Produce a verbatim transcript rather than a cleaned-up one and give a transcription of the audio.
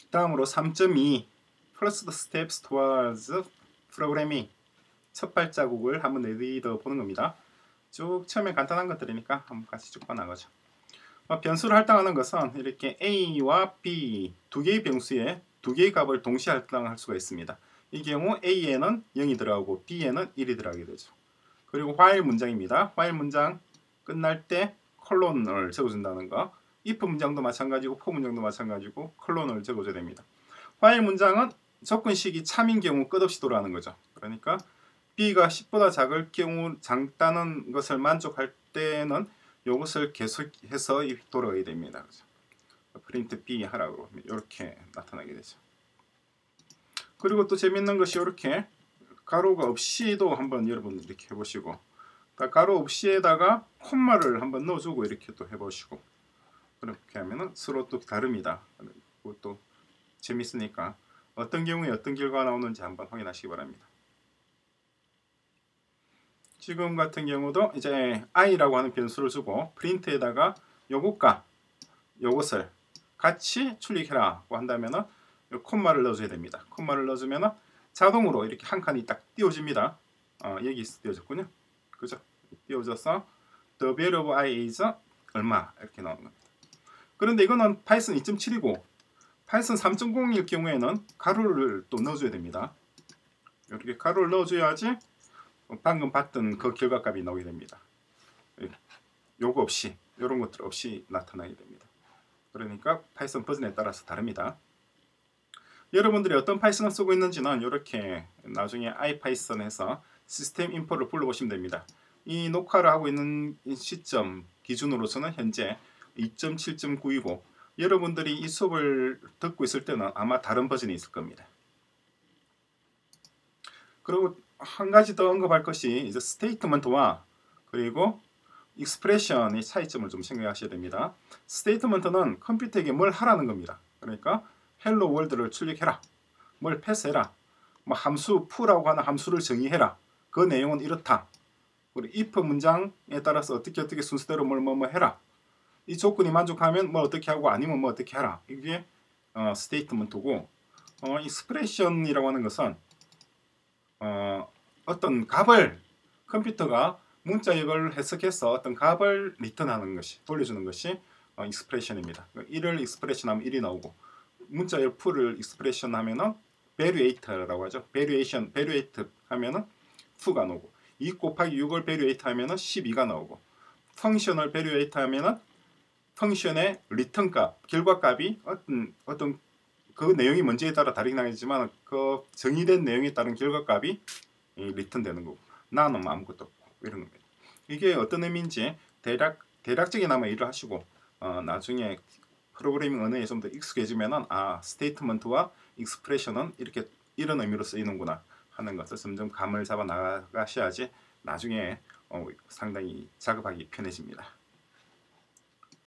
다음으로 삼 점 이 First Steps Towards Programming 첫 발자국을 한번 내딛어 보는 겁니다. 쭉 처음에 간단한 것들이니까 한번 같이 쭉 봐나가죠. 어, 변수를 할당하는 것은 이렇게 A와 B 두 개의 변수에 두 개의 값을 동시에 할당할 수가 있습니다. 이 경우 A에는 영이 들어가고 B에는 일이 들어가게 되죠. 그리고 while 문장입니다. while 문장 끝날 때 콜론을 적어준다는 거. if 문장도 마찬가지고 for 문장도 마찬가지고 콜론을 적어줘야 됩니다. while 문장은 조건식이 참인 경우 끝없이 돌아가는 거죠. 그러니까 B가 십보다 작을 경우 작다는 것을 만족할 때는 이것을 계속해서 돌아가야 됩니다. 그렇죠? 프린트 B 하라고 이렇게 나타나게 되죠. 그리고 또 재밌는 것이 이렇게 가로가 없이도 한번 여러분 이렇게 해보시고, 가로 없이에다가 콤마를 한번 넣어주고 이렇게 또 해보시고, 그렇게 하면은 서로 또 다릅니다. 그것도 재밌으니까 어떤 경우에 어떤 결과가 나오는지 한번 확인하시기 바랍니다. 지금 같은 경우도 이제 i라고 하는 변수를 주고 프린트에다가 요것과 요것을 같이 출력해라고 한다면은 요 콤마를 넣어줘야 됩니다. 콤마를 넣어주면은 자동으로 이렇게 한 칸이 딱 띄워집니다. 어, 여기 띄워졌군요. 그죠? 띄워져서 the value of i is 얼마 이렇게 나오는 겁니다. 그런데 이거는 파이썬 이 점 칠이고 파이썬 삼 점 공일 경우에는 가로를 또 넣어줘야 됩니다. 이렇게 가로를 넣어줘야지 방금 봤던 그 결과값이 나오게 됩니다. 요거 없이, 이런 것들 없이 나타나게 됩니다. 그러니까 파이썬 버전에 따라서 다릅니다. 여러분들이 어떤 파이썬을 쓰고 있는지는 이렇게 나중에 아이파이썬에서 시스템 인포를 불러보시면 됩니다. 이 녹화를 하고 있는 시점 기준으로서는 현재 이 점 칠 점 구이고 여러분들이 이 수업을 듣고 있을 때는 아마 다른 버전이 있을 겁니다. 그리고 한 가지 더 언급할 것이 이제 스테이트먼트와 그리고 익스프레션의 차이점을 좀 생각하셔야 됩니다. 스테이트먼트는 컴퓨터에게 뭘 하라는 겁니다. 그러니까 헬로 월드를 출력해라, 뭘 패스해라, 뭐 함수 f라고 하는 함수를 정의해라, 그 내용은 이렇다. 그리고 if 문장에 따라서 어떻게 어떻게 순서대로 뭘 뭐 뭐 해라. 이 조건이 만족하면 뭐 어떻게 하고 아니면 뭐 어떻게 하라. 이게 어, 스테이트먼트고, 어, 익스프레션이라고 하는 것은 어, 어떤 값을 컴퓨터가 문자 이걸 해석해서 어떤 값을 리턴하는 것이, 돌려주는 것이 어, 익스프레션입니다. 일을 익스프레션하면 일이 나오고, 문자의 풀을 익스프레션 하면은 베리에이터라고 하죠. 베리에이션, 베리에이트 하면은 이가 나오고, 이 곱하기 육을 베리에이트 하면은 십이가 나오고, 펑션을 베리에이트 하면은 펑션의 리턴 값, 결과 값이 어떤 어떤 그 내용이 뭔지에 따라 다르긴 하겠지만 그 정의된 내용에 따른 결과 값이 리턴되는 거고, 나는 아무것도 없고 이런 겁니다. 이게 어떤 의미인지 대략 대략적인 아마 일을 하시고 어, 나중에 프로그래밍 언어에 좀 더 익숙해지면은 아, 스테이트먼트와 익스프레션은 이렇게 이런 의미로 쓰이는구나 하는 것을 점점 감을 잡아 나가셔야지 나중에 어, 상당히 작업하기 편해집니다.